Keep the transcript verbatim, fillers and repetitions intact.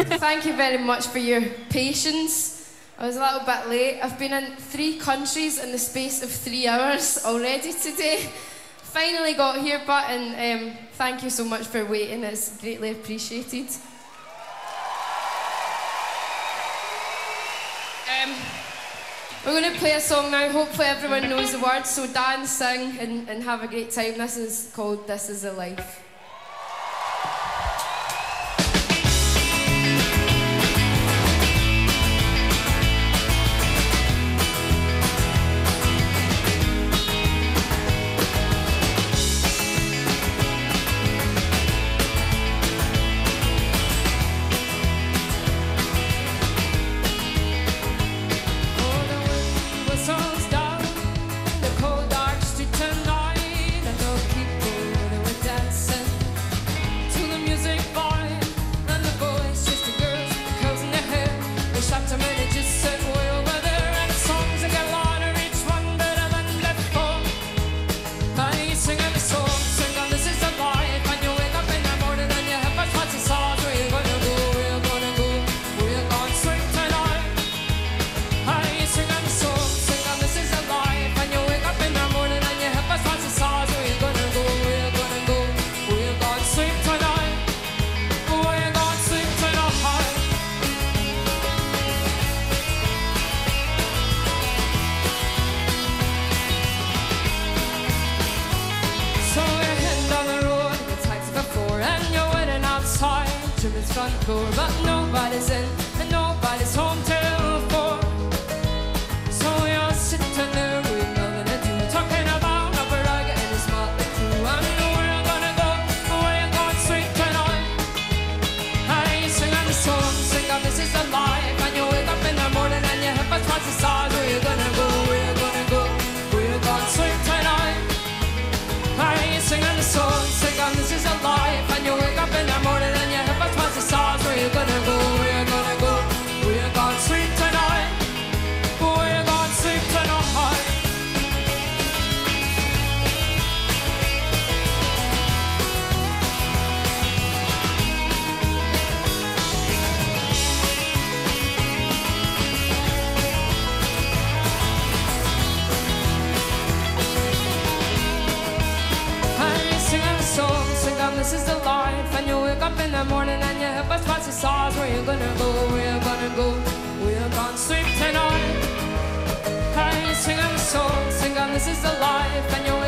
Thank you very much for your patience. I was a little bit late. I've been in three countries in the space of three hours already today. Finally got here, but and um, thank you so much for waiting. It's greatly appreciated. Um, we're going to play a song now. Hopefully everyone knows the words, so dance, sing, and, and have a great time. This is called This Is a Life. Front door, but nobody's in and nobody's home till four. So you're sitting there with nothing to do, talking about a rug and his motley crew. I know where you're gonna go, where you're going straight tonight. I sing on the song, sing on This Is a Life, and you wake up in the morning and your hip is twice the size. Where you gonna go, where you gonna go, where you going straight tonight. I sing on the song, sing on This Is a Life, and you wake up in the morning and your hip is twice the size. Where you gonna go, where you gonna go, where you gonna sleep tonight, where you gonna sleep tonight. I sing a song, sing on This Is the Life, and you wake up in the morning and your hip is twice the size. Where you gonna go, where you gonna go, where you gonna sleep tonight. I sing a song, sing on This Is the Life, and you